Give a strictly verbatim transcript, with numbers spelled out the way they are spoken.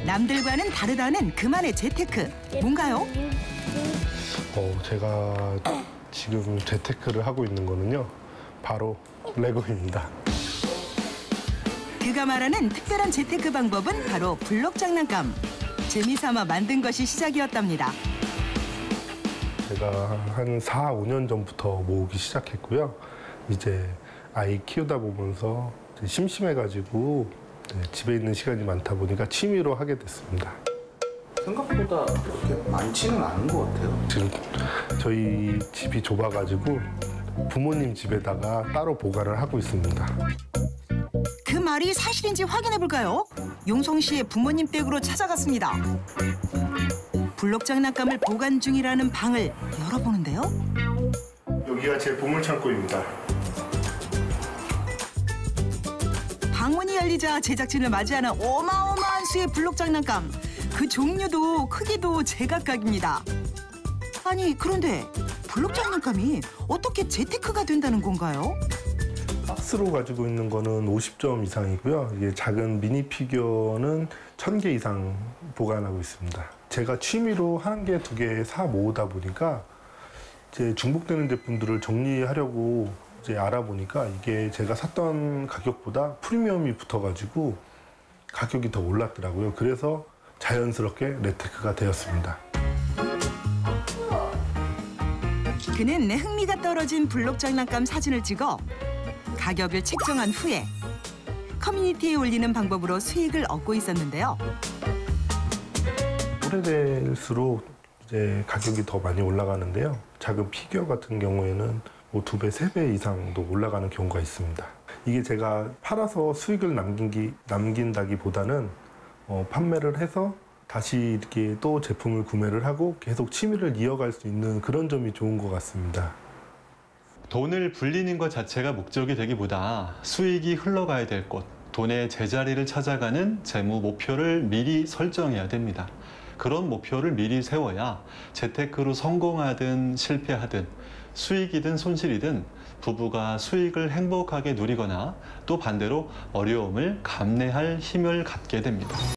남들과는 다르다는 그만의 재테크. 뭔가요? 어, 제가 지금 재테크를 하고 있는 거는요. 바로 레고입니다. 그가 말하는 특별한 재테크 방법은 바로 블록 장난감. 재미삼아 만든 것이 시작이었답니다. 제가 한 사, 오 년 전부터 모으기 시작했고요. 이제 아이 키우다 보면서 심심해가지고 집에 있는 시간이 많다 보니까 취미로 하게 됐습니다. 생각보다 그렇게 많지는 않은 것 같아요. 지금 저희 집이 좁아가지고 부모님 집에다가 따로 보관을 하고 있습니다. 그 말이 사실인지 확인해 볼까요? 용성 씨의 부모님 댁으로 찾아갔습니다. 블록 장난감을 보관 중이라는 방을 열어보는데요. 여기가 제 보물창고입니다. 방문이 열리자 제작진을 맞이하는 어마어마한 수의 블록 장난감. 그 종류도 크기도 제각각입니다. 아니 그런데 블록 장난감이 어떻게 재테크가 된다는 건가요? 박스로 가지고 있는 거는 오십 점 이상이고요. 이게 작은 미니 피규어는 천 개 이상 보관하고 있습니다. 제가 취미로 한 개, 두 개 사 모으다 보니까 이제 중복되는 제품들을 정리하려고 이제 알아보니까 이게 제가 샀던 가격보다 프리미엄이 붙어가지고 가격이 더 올랐더라고요. 그래서 자연스럽게 재테크가 되었습니다. 그는 흥미가 떨어진 블록 장난감 사진을 찍어 가격을 책정한 후에 커뮤니티에 올리는 방법으로 수익을 얻고 있었는데요. 오래될수록 이제 가격이 더 많이 올라가는데요. 작은 피규어 같은 경우에는 뭐 두 배, 세 배 이상도 올라가는 경우가 있습니다. 이게 제가 팔아서 수익을 남긴기, 남긴다기보다는 어, 판매를 해서 다시 이렇게 또 제품을 구매를 하고 계속 취미를 이어갈 수 있는 그런 점이 좋은 것 같습니다. 돈을 불리는 것 자체가 목적이 되기보다 수익이 흘러가야 될 곳, 돈의 제자리를 찾아가는 재무 목표를 미리 설정해야 됩니다. 그런 목표를 미리 세워야 재테크로 성공하든 실패하든 수익이든 손실이든 부부가 수익을 행복하게 누리거나 또 반대로 어려움을 감내할 힘을 갖게 됩니다.